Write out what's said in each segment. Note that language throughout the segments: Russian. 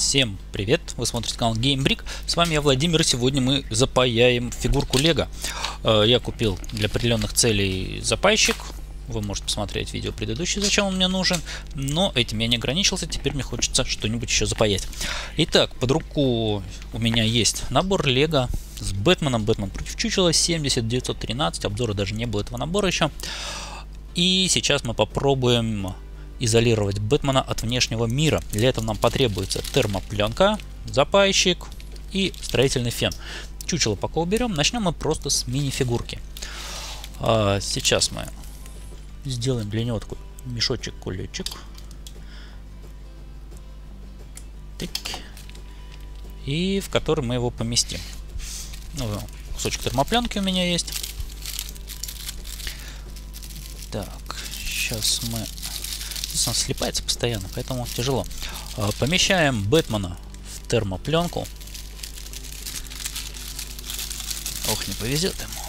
Всем привет! Вы смотрите канал GameBrick. С вами я, Владимир, и сегодня мы запаяем фигурку Лего. Я купил для определенных целей запайщик. Вы можете посмотреть видео предыдущее, зачем он мне нужен. Но этим я не ограничился, теперь мне хочется что-нибудь еще запаять. Итак, под руку у меня есть набор Лего с Бэтменом. Бэтмен против чучела 70913. Обзора даже не было этого набора еще. И сейчас мы попробуем изолировать Бэтмена от внешнего мира. Для этого нам потребуется термопленка, запайщик и строительный фен. Чучело пока уберем. Начнем мы просто с мини-фигурки. Сейчас мы сделаем для него такой мешочек-кулечек. И в который мы его поместим. Кусочек термопленки у меня есть. Так, сейчас мы... Он слипается постоянно, поэтому тяжело. Помещаем Бэтмена в термопленку. Ох, не повезет ему.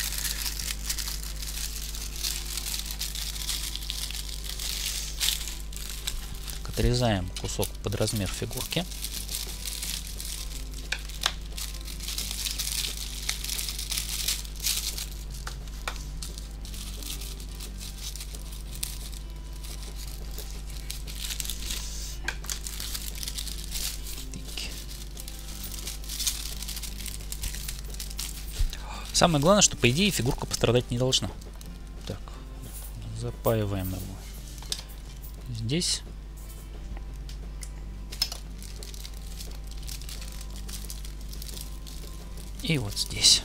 Так, отрезаем кусок под размер фигурки. Самое главное, что по идее фигурка пострадать не должна. Так, запаиваем его здесь. И вот здесь.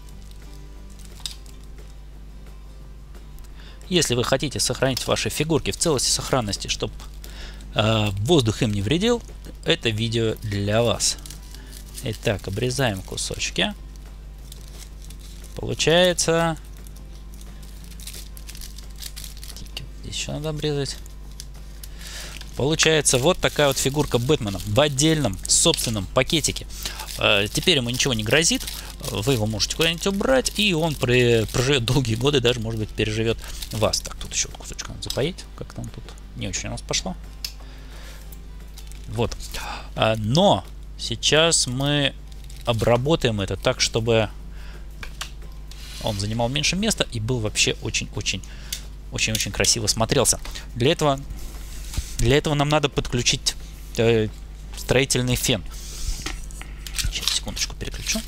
Если вы хотите сохранить ваши фигурки в целости и сохранности, чтобы воздух им не вредил, это видео для вас. Итак, обрезаем кусочки. Получается... Здесь еще надо обрезать. Получается вот такая вот фигурка Бэтмена в отдельном собственном пакетике. Теперь ему ничего не грозит. Вы его можете куда-нибудь убрать, и он проживет долгие годы, даже, может быть, переживет вас. Так, тут еще кусочек надо запаять. Как там тут не очень у нас пошло. Вот. Но сейчас мы обработаем это так, чтобы он занимал меньше места и был вообще очень-очень красиво смотрелся. Для этого нам надо подключить строительный фен. Сейчас, секундочку, переключу.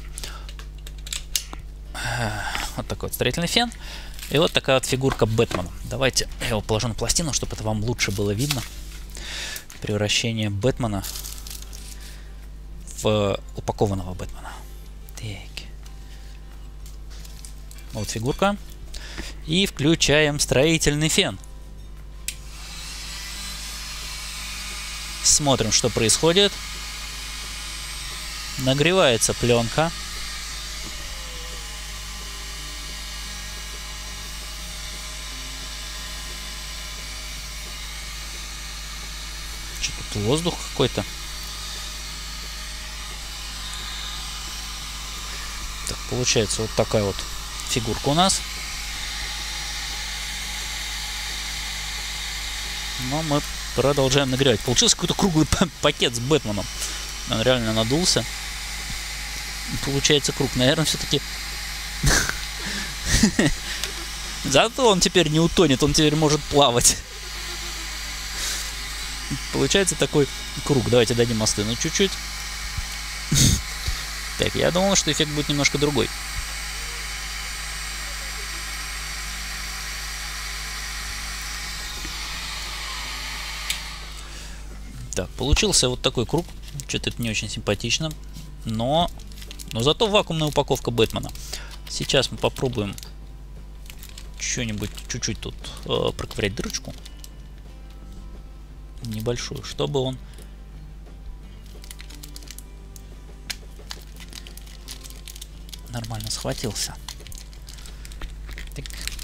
Вот такой вот строительный фен. И вот такая вот фигурка Бэтмена. Давайте я его положу на пластину, чтобы это вам лучше было видно. Превращение Бэтмена в упакованного Бэтмена. Так. Вот фигурка. И включаем строительный фен. Смотрим, что происходит. Нагревается пленка. Что тут, воздух какой-то? Так, получается вот такая вот фигурка у нас. Но мы продолжаем нагревать. Получился какой-то круглый пакет с Бэтменом. Он реально надулся. Получается круг. Наверное, все-таки... Зато он теперь не утонет. Он теперь может плавать. Получается такой круг. Давайте дадим остынуть чуть-чуть. Так, я думал, что эффект будет немножко другой. Так, получился вот такой круг. Что-то это не очень симпатично. Но зато вакуумная упаковка Бэтмена. Сейчас мы попробуем что-нибудь чуть-чуть тут проковырять дырочку. Небольшую, чтобы он нормально схватился. Так.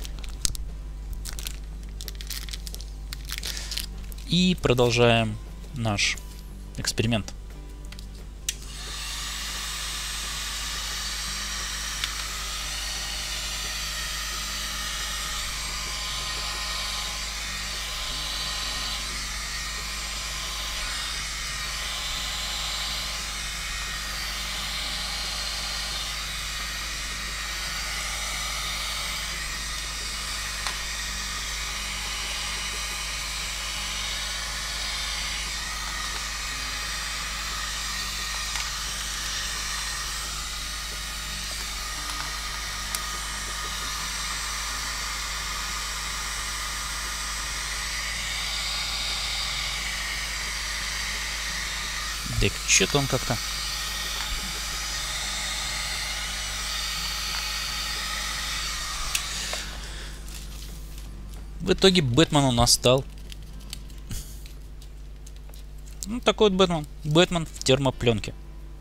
И продолжаем наш эксперимент. Так, что-то он как-то... В итоге Бэтмен у нас стал. Ну, такой вот Бэтмен. Бэтмен в термопленке.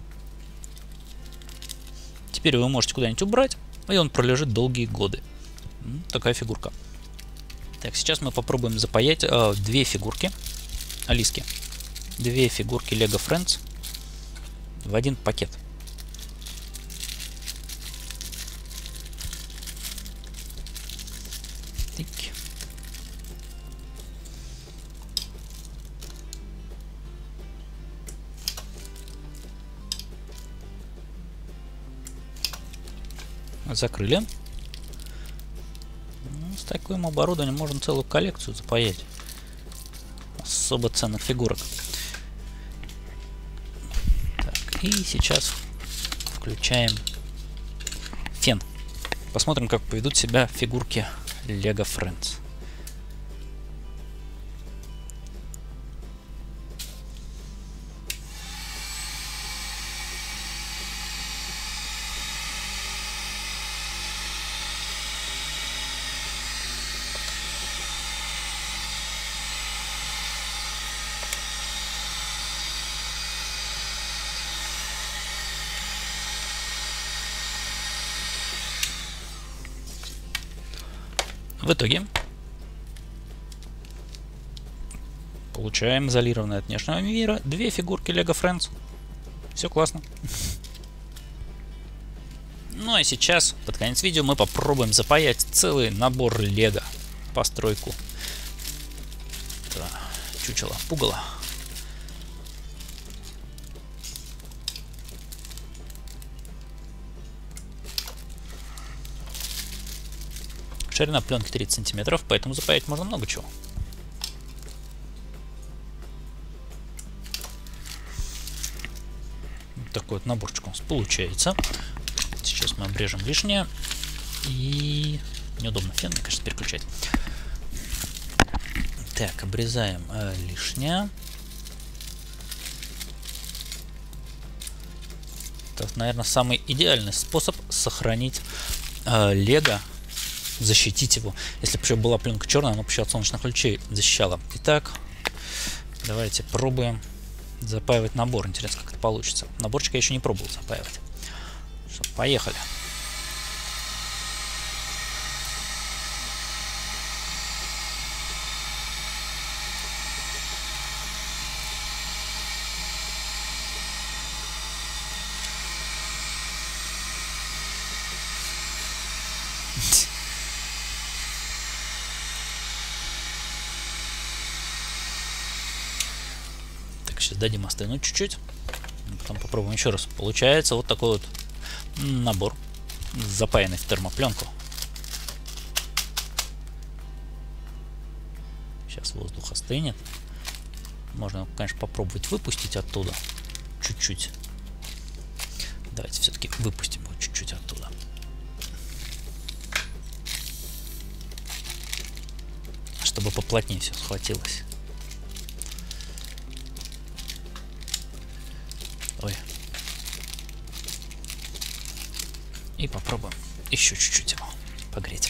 Теперь вы можете куда-нибудь убрать, и он пролежит долгие годы. Такая фигурка. Так, сейчас мы попробуем запаять две фигурки. Алиски. Две фигурки Lego Friends в один пакет. Тик. Закрыли. Ну, с таким оборудованием можно целую коллекцию запаять особо ценных фигурок. Так, и сейчас включаем фен. Посмотрим, как поведут себя фигурки Lego Friends. В итоге получаем изолированные от внешнего мира две фигурки Lego Friends. Все классно. Ну а сейчас, под конец видео, мы попробуем запаять целый набор Lego. Постройку. Да, чучело, пугало. Ширина пленки 30 сантиметров, поэтому запаять можно много чего. Вот такой вот наборчик у нас получается. Сейчас мы обрежем лишнее. И неудобно фен, мне кажется, переключать. Так, обрезаем лишнее. Это, наверное, самый идеальный способ сохранить Lego. Защитить его. Если бы еще была пленка черная, она бы еще от солнечных лучей защищала. Итак, давайте пробуем запаивать набор. Интересно, как это получится. Наборчик я еще не пробовал запаивать. Что, поехали. Сейчас дадим остынуть чуть-чуть. Потом попробуем еще раз. Получается вот такой вот набор, запаянный в термопленку. Сейчас воздух остынет. Можно, конечно, попробовать выпустить оттуда чуть-чуть. Давайте все-таки выпустим его чуть-чуть оттуда. Чтобы поплотнее все схватилось. Ой. И попробуем еще чуть-чуть его погреть.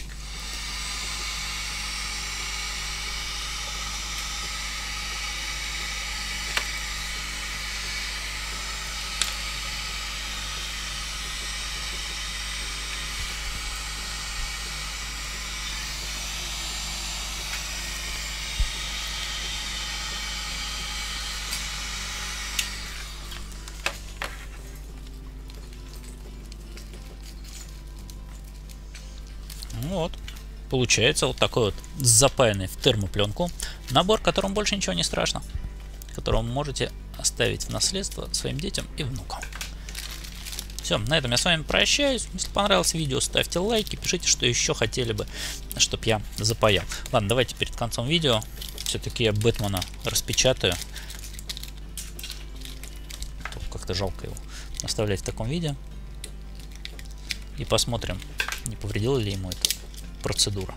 Вот, получается вот такой вот запаянный в термопленку набор, которому больше ничего не страшно, которого вы можете оставить в наследство своим детям и внукам. Все, на этом я с вами прощаюсь. Если понравилось видео, ставьте лайки, пишите, что еще хотели бы, чтобы я запаял. Ладно, давайте перед концом видео все-таки я Бэтмена распечатаю. Как-то жалко его оставлять в таком виде. И посмотрим, не повредила ли ему эта процедура.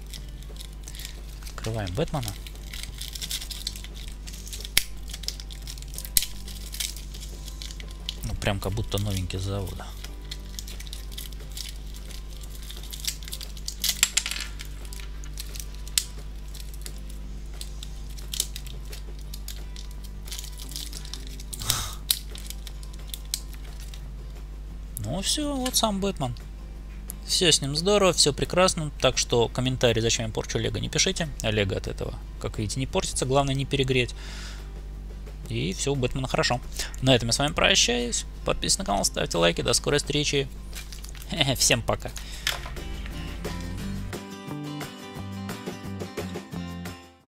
Открываем Бэтмена. прям как будто новенький с завода. Ну все, вот сам Бэтмен. Все с ним здорово, все прекрасно. Так что комментарий, зачем я порчу Лего, не пишите. А Лего от этого, как видите, не портится. Главное не перегреть. И все, у Бэтмена хорошо. На этом я с вами прощаюсь. Подписывайтесь на канал, ставьте лайки. До скорой встречи. Всем пока.